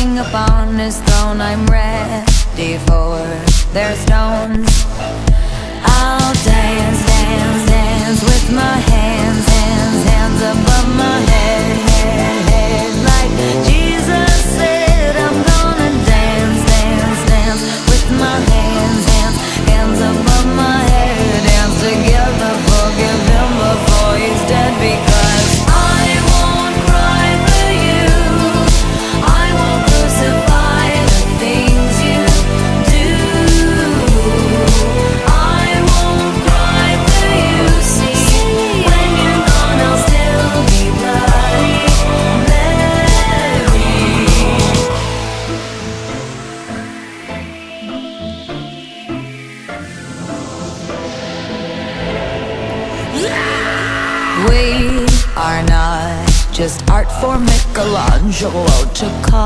King upon his throne, I'm ready for their stones. I'll dance, dance, dance with my hands, hands, hands above my head, head, head. Like Jesus said, I'm gonna dance, dance, dance with my hands, hands, hands above my head. Dance together, forgive him before he's dead, because I won't cry for you, I won't crucify the things you do. I won't cry for you, see, when you're gone I'll still be Bloody Mary. We are not just art for Michelangelo to call.